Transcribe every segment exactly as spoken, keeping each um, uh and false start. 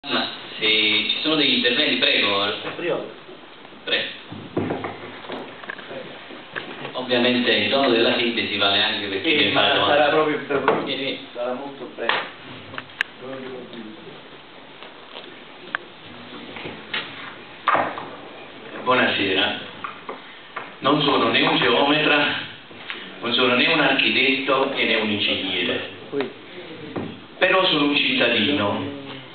Ma se ci sono degli interventi, prego. Prego. Ovviamente il tono della sintesi vale anche per chi eh, ma sarà proprio per eh, sarà molto breve. Buonasera. Non sono né un geometra, non sono né un architetto e né un ingegnere. Però sono un cittadino.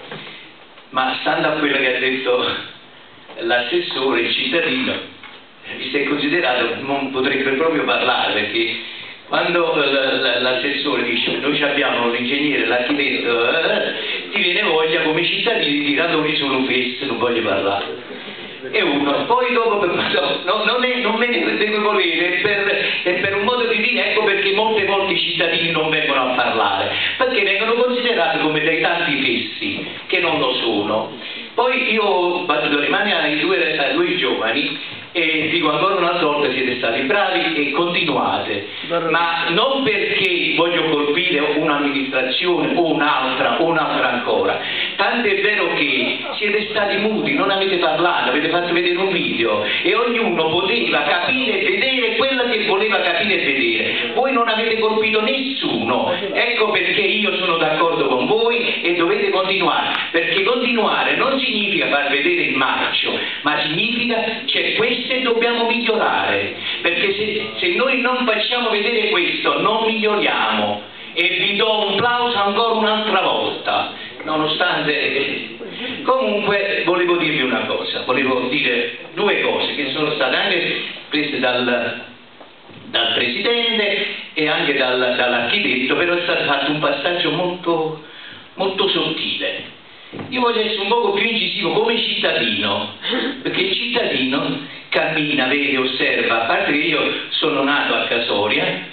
Ma stando a quello che ha detto l'assessore, il cittadino, visto e considerato, non potrebbe proprio parlare, perché quando l'assessore dice noi abbiamo l'ingegnere, l'architetto, eh, ti viene voglia come cittadini di dire allora io sono questo, non voglio parlare. E uno, poi dopo per, no, non, è, non me ne deve volere, per, è per un modo di dire, ecco perché molte volte i cittadini non vengono a parlare, perché vengono considerati come dei tanti fessi, che non lo sono. Poi io ho battuto le mani ai due, ai due giovani e dico ancora un'altra volta siete stati bravi e continuate, ma non perché voglio colpire un'amministrazione o un'altra o un'altra ancora, tanto è vero che siete stati muti, non avete parlato, avete fatto vedere un video e ognuno poteva capire e vedere quello che voleva capire e vedere, voi non avete colpito nessuno, ecco perché io sono d'accordo con voi e dovete continuare, perché continuare non significa far vedere il marcio, ma significa c'è questo e dobbiamo migliorare, perché se, se noi non facciamo vedere questo non miglioriamo. E vi do un plauso ancora un'altra volta, nonostante... Comunque volevo dirvi una cosa, volevo dire due cose che sono state anche prese dal, dal Presidente e anche dal, dall'architetto, però è stato fatto un passaggio molto, molto sottile. Io voglio essere un poco più incisivo come cittadino, perché il cittadino cammina, vede, osserva, a parte che io sono nato a Casoria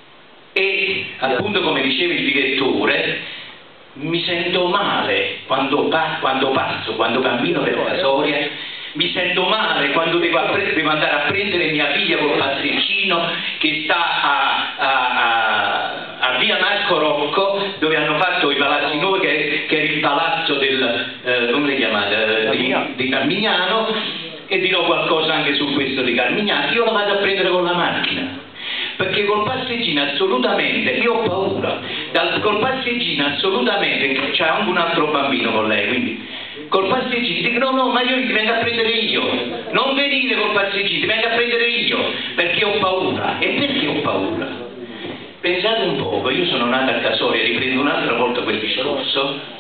e appunto come diceva il direttore mi sento male quando, pa quando passo, quando cammino per Casoria, mi sento male quando devo, devo andare a prendere mia figlia col passeggino che sta a, a, a, a via Marco Rocco, dove hanno fatto i palazzi nuovi, che, che è il palazzo del, eh, come le chiamate, eh, di, di Carmignano, e dirò qualcosa anche su questo di Carmignano. Io lo vado a prendere con la macchina, perché col passeggino assolutamente, io ho paura, dal, col passeggino assolutamente, c'è anche un altro bambino con lei, quindi col passeggino dico no no ma io ti vengo a prendere io, non venire col passeggino, ti vengo a prendere io, perché ho paura. E perché ho paura? Pensate un poco, io sono nato a Casoria, riprendo un'altra volta quel discorso,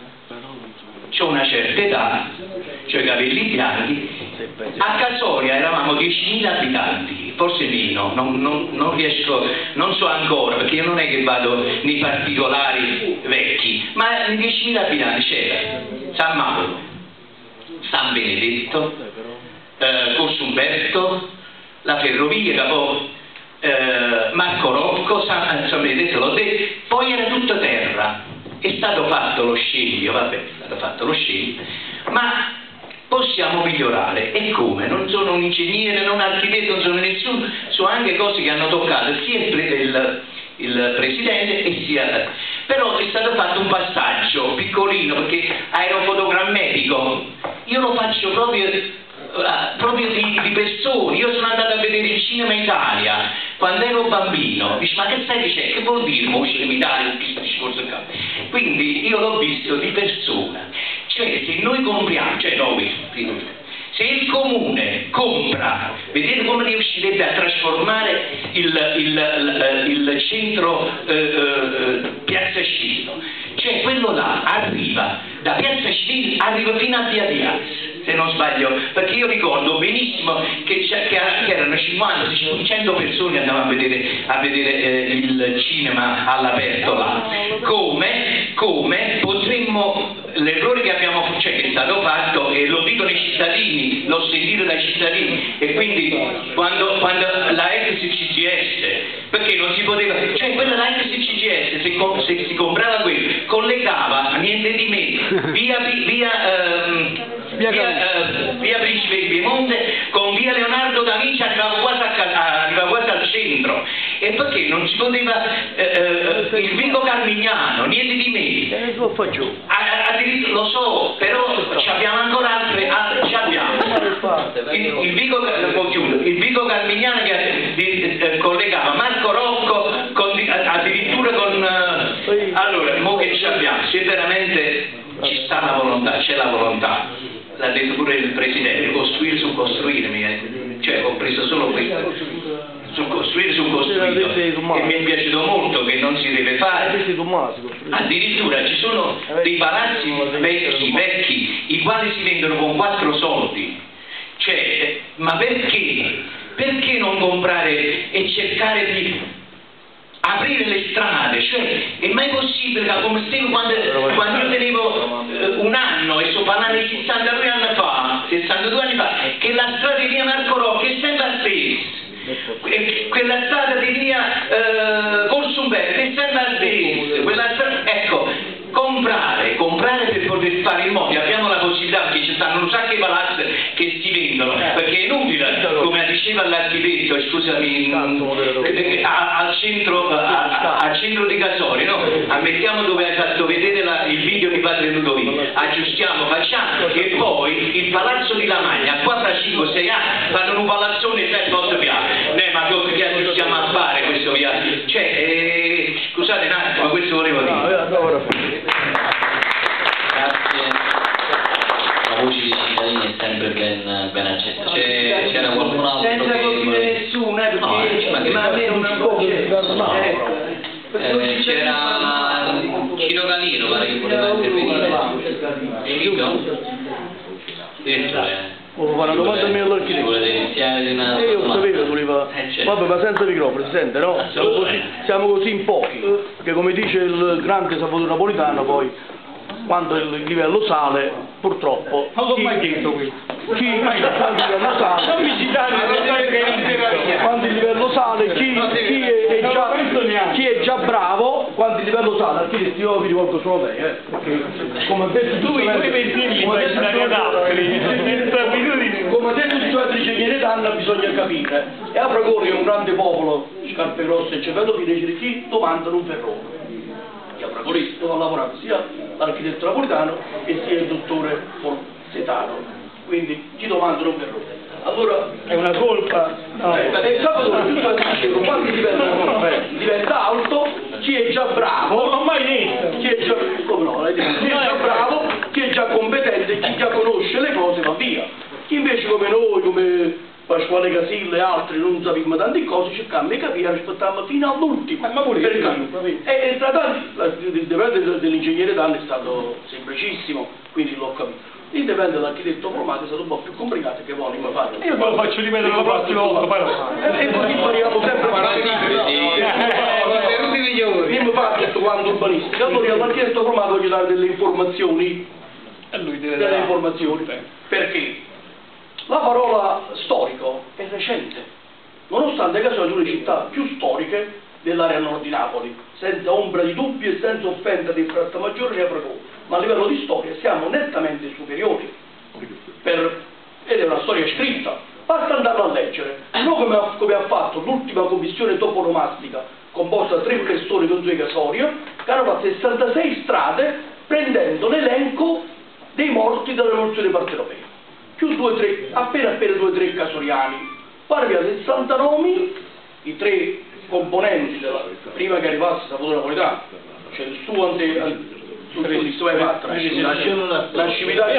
ho una certa età, ho i capelli bianchi, a Casoria eravamo diecimila abitanti, forse meno, non, non, non riesco, non so ancora, perché io non è che vado nei particolari vecchi, ma diecimila abitanti c'era San Mauro, San Benedetto, eh, Corso Umberto, la ferrovia, poi eh, Marco Rocco, San, San Benedetto l'ho detto, poi era tutto terra, è stato fatto lo sceglio, vabbè, è stato fatto lo sceglio, ma possiamo migliorare. E come? Non sono un ingegnere, non un architetto, non sono nessuno, sono anche cose che hanno toccato sia il, il, il Presidente e sia... Però è stato fatto un passaggio piccolino, perché aerofotogrammetico, io lo faccio proprio, proprio di, di persone. Io sono andato a vedere il Cinema Italia quando ero bambino, dice ma che stai dicendo? Che vuol dire il Cinema Italia? Questo discorso qua. Quindi io l'ho visto di persona. Cioè se noi compriamo, cioè noi, se il comune compra, vedete come riuscirebbe a trasformare il, il, il, il centro eh, eh, Piazza Cilino, cioè quello là arriva, da Piazza Cilino arriva fino a Via Diaz, se non sbaglio, perché io ricordo benissimo che, che erano cinquanta cento persone che andavano a vedere, a vedere eh, il cinema all'aperto là. Come, come potremmo, l'errore che abbiamo cioè che è stato fatto, e lo dicono i cittadini, l'ho sentito dai cittadini, e quindi quando, quando la ex C G S, perché non si poteva, cioè quella la ex C G S, se, se si comprava quello, collegava niente di meno, via, via, ehm, via, eh, via Principe di Piemonte con via Leonardo da Vinci, arrivava quasi, a, arrivava quasi al centro. E perché non si poteva eh, eh, il Vico Carmignano, niente di meno. Eh, lo faccio. Addirittura lo so, però abbiamo ancora altre, altre abbiamo. Il, il, Vico, il Vico Carmignano che eh, collegava Marco Rocco con, addirittura con eh, allora, mo che ci abbiamo, se veramente ci sta la volontà, c'è la volontà, l'ha detto pure il Presidente, costruire su costruire, cioè ho preso solo questo, sul costruire su costruire, e mi è piaciuto molto che non si deve fare, addirittura ci sono dei palazzi vecchi, vecchi, i quali si vendono con quattro soldi, cioè, ma perché? Perché non comprare e cercare di aprire le strade? Cioè, è mai possibile che come stesso quando, quando io tenevo eh, un anno, e sto parlando di sessantadue anni fa, sessantadue anni fa, che la strada di via Marco Rocco è sempre la stessa, quella strada di via eh, Corso Umberto è sempre la stessa, quella strada, ecco, comprare, comprare per poter fare i modi, abbiamo la possibilità, perché ci stanno un sacco di palazzi che si vendono, perché è inutile, come diceva l'architetto, scusami, al centro, al centro di Casori, no? Ammettiamo dove hai fatto vedere la, il video di Padre Ludovico, aggiustiamo, facciamo, e poi il palazzo di Lamagna, qua fra cinque sei anni fanno un palazzone sette otto piani, eh, ma che aggiustiamo a fare questo viaggio? Cioè, eh, scusate un attimo, questo volevo dire. Grazie. La voce dei cittadini è sempre ben, ben accetta. C'era qualcun altro senza che... colpire nessuno, eh, perché no, ma almeno una voce. No. Eh, c'era Ciro Calino, pare che voleva intervenire. Ciro? Direttore. Oh, fare una domanda a me all'architetto. Volete iniziare di una... Eh, io ho saputo che voleva... Eh, certo. Vabbè, ma senza microfono, si sente, no? Siamo così, siamo così in pochi, che come dice il grande Salvatore Napolitano, poi, quando il livello sale, purtroppo... Non l'ho chi, mai detto questo. Chi, quando il livello sale... Non mi citate, non sai che quando il livello sale, chi, chi, è, è già, chi è già bravo, quando il livello sale, architetti, io vi rivolgo solo a te, eh, perché come ha detto tu i tuoi pensieri come ha detto come ha detto il suo ingegnere Danna, bisogna capire, e a Fragori è un grande popolo, scarpe grosse e cervello fine, dice chi domandano un ferrone, che a Fragori dove ha lavorato sia l'architetto napolitano e sia il dottore Forsetano, quindi ci domandano un ferrone. Allora è una colpa. no. eh, e Salvatore giusto dice quando diventa, diventa alto, chi è già bravo, Non l'ho mai detto. chi è già, come no, l'hai detto, chi è già bravo, chi è già competente, chi già conosce le cose va via. Chi invece come noi, come Pasquale Casilla e altri, non sappiamo tante cose, cercammo di capire, aspettiamo fino all'ultimo. Ma pure perché? io, E, e tra tanti, il dipendente dell'ingegnere Danna è stato semplicissimo, quindi l'ho capito. Il dipendente dell'architetto Formato è stato un po' più complicato che voi mi fate. Io te lo faccio ripetere la prossima volta, poi lo fai. E così impariamo sempre a io mi faccio tutto quanto urbanistica, allora all'architetto Formato voglio dare delle informazioni, E lui deve delle dare informazioni, perché la parola storico è recente, nonostante che sono le città più storiche dell'area nord di Napoli, senza ombra di dubbio e senza offesa di Frattamaggiore né Fragò, ma a livello di storia siamo nettamente superiori, per, ed è una storia scritta, basta andarla a leggere, non come ha, come ha fatto l'ultima commissione toponomastica, composta da tre persone con due Casorio, che hanno fatto sessantasei strade prendendo l'elenco dei morti della rivoluzione partenopea, più due tre, appena appena due o tre casoriani, pare via sessanta nomi, i tre componenti della, prima che arrivasse Salvatore Napolitano, cioè il suo ante, il suo nascimento,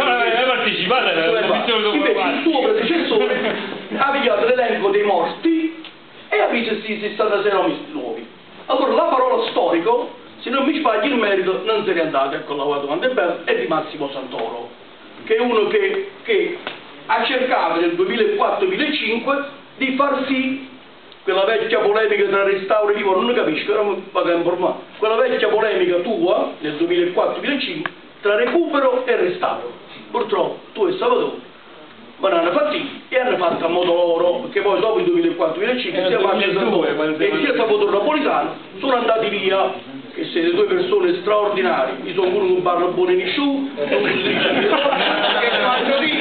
il suo predecessore ha pigliato l'elenco dei morti e ha visto questi sessantasei nomi nuovi. Allora la parola storico, se non mi sbagli il merito, non se n'è andato, ecco la guarda quanto è bello, è di Massimo Santoro, che è uno che, che ha cercato nel duemilaquattro duemilacinque di far sì quella vecchia polemica tra restauro e io non capisco, era un po' tempo ormai, quella vecchia polemica tua nel duemilaquattro duemilacinque tra recupero e restauro. Purtroppo tu e Salvatore ma non hanno fatti e hanno fatto a modo loro, perché poi dopo il duemilaquattro duemilacinque sia Massimo e sia Salvatore Napolitano sono andati via, che siete due persone straordinarie, mi sono pure un bar Bonini Sciù, che fanno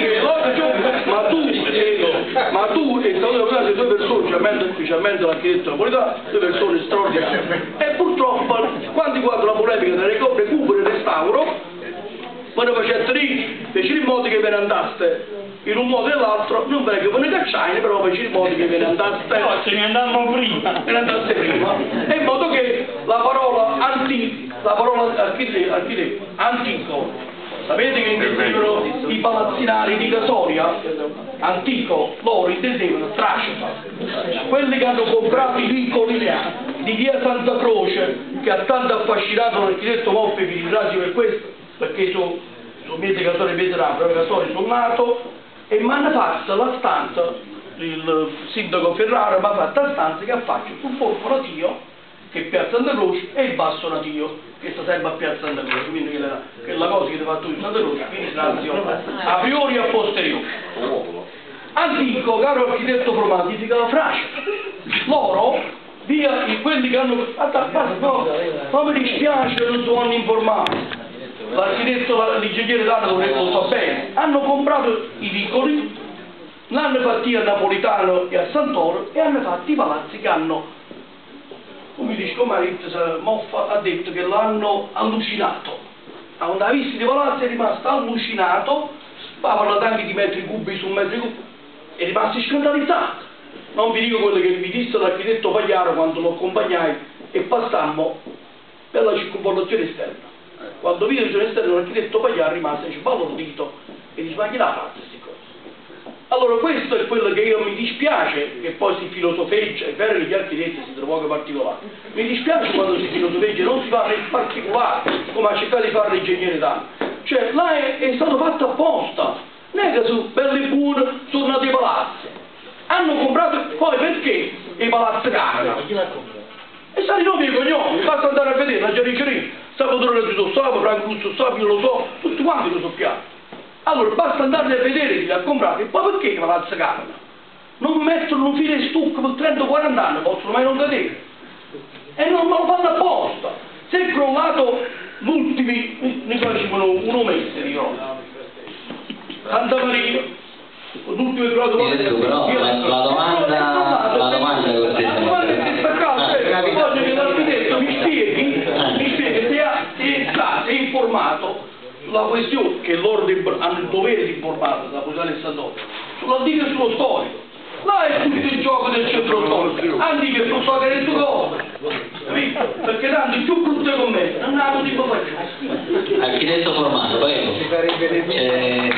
specialmente, specialmente l'architetto Napolitano, due persone straordinarie. E purtroppo, quando guardo la polemica del recupero e restauro, quando facesse lì, fece in modo che ve ne andaste in un modo e l'altro, non perché ve ne cacciai, però fece in modo che ve ne andaste. No, se ne andavano prima. Ve ne andaste prima. E in modo che la parola antico, la parola architetto, architetto, antico, sapete che intendevano i palazzinari di Casoria? Antico, loro intendevano tracifa. Quelli che hanno comprato i vicoli di via Santa Croce, che ha tanto affascinato l'architetto Moffi, vi ringrazio per questo, perché sono so miei Casori veterano, però Casori sono nato, e mi hanno fatto la stanza, il sindaco Ferrara mi ha fatto la stanza che affaccia sul Forco Natio, che è Piazza Santa Croce, e il Basso Natio, che sta sempre a Piazza Santa Croce, quindi che la, che la cosa che ti fa tu in Santa Croce, quindi a priori e a posteriori. Antico, caro architetto Promati, significa la Francia. Loro, via quelli che hanno... No, non mi dispiace, non sono informati. L'architetto, l'ingegnere d'arte lo sa bene, hanno comprato i vicoli, l'hanno fatti a Napolitano e a Santoro e hanno fatto i palazzi che hanno, come dice Marizia Moffa ha detto che l'hanno allucinato. Quando ha visto i palazzi è rimasto allucinato, parlano anche di metri cubi su metri cubi, è rimasto scandalizzato. Non vi dico quello che mi disse l'architetto Pagliaro quando lo accompagnai e passammo per la circonvallazione esterna. Quando vide il giorno esterno l'architetto Pagliaro rimase sbalordito e dice: ma chi l'ha fatto queste cose? Allora questo è quello che io mi dispiace, che poi si filosofeggia, è vero che gli architetti si trovano poco particolari, mi dispiace quando si filosofeggia e non si fa nel particolare, come ha cercato di fare l'ingegnere d'arte. Cioè là è, è stato fatto apposta, non è che su belli e buoni sono nati i palazzi, hanno comprato, poi perché i palazzi cambiano? E sa di nomi e cognomi, basta andare a vedere la Giariceria, Salvatore di Tossavo, Franco Russo Savio, lo so, tutti quanti lo sappiamo. Allora basta andare a vedere chi li ha comprati, e poi perché i palazzi cambiano? Non mettono un filo e stucco per trenta quaranta anni, possono mai non vedere. E non me lo fanno apposta. Se è crollato l'ultimo, ne facevano un mese di crolla. Santa Maria, l'ultimo è crollato Io dico, però la, la domanda, la domanda è questa. La domanda è questa casa, voglio che l'architetto mi spieghi, mi spieghi se ha, se sa, se è informato sulla questione, che loro hanno il dovere di informare da Posale e Santoro, sull'antico e sullo storico. Là è tutto il gioco del centro storico, anche che non so che detto cose, capito? Perché tanto il più brutto con me, non ha così faccio. Architetto Formato, prego. C'è...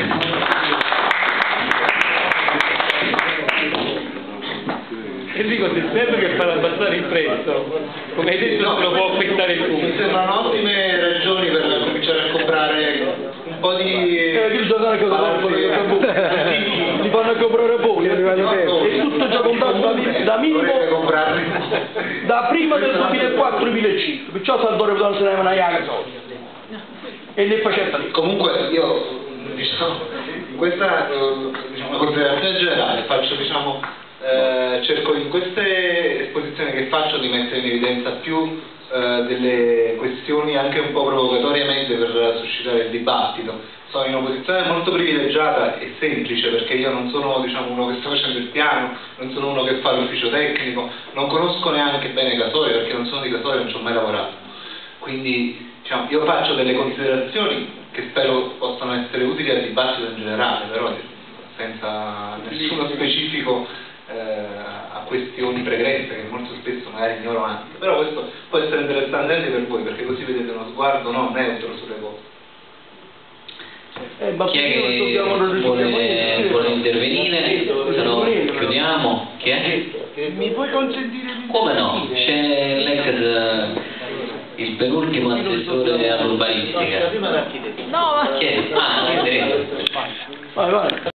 Enrico, se serve che fa abbassare il prezzo, come hai detto, no, lo può affettare il punto. Mi sembrano ottime ragioni per cominciare a comprare un po' di... Eh, il giornale che li fanno comprare voi, è tutto già comprato da minimo, da prima del duemilaquattro duemilacinque, perciò Salvatore Potano se ne aveva una iaga solida. E ne faceva lì. Comunque io, diciamo, in questa diciamo, considerazione generale faccio, diciamo, Eh, cerco in queste esposizioni che faccio di mettere in evidenza più eh, delle questioni anche un po' provocatoriamente per suscitare il dibattito. Sono in una posizione molto privilegiata e semplice perché io non sono, diciamo, uno che sta facendo il piano, non sono uno che fa l'ufficio tecnico, non conosco neanche bene Casoria perché non sono di Casoria e non ci ho mai lavorato. Quindi diciamo, io faccio delle considerazioni che spero possano essere utili al dibattito in generale, però senza nessuno specifico a questioni pregresse che molto spesso magari ignoro anche, però questo può essere interessante anche per voi perché così vedete uno sguardo no, neutro sulle cose. Eh, ma Chi è che vuole, vuole intervenire? Se no chiudiamo. Chi è? Mi puoi consentire di... Come no? C'è l'ex, il penultimo assessore all'urbanistica. No, ma... Chi è? Ah, Andrea. Vai, vai.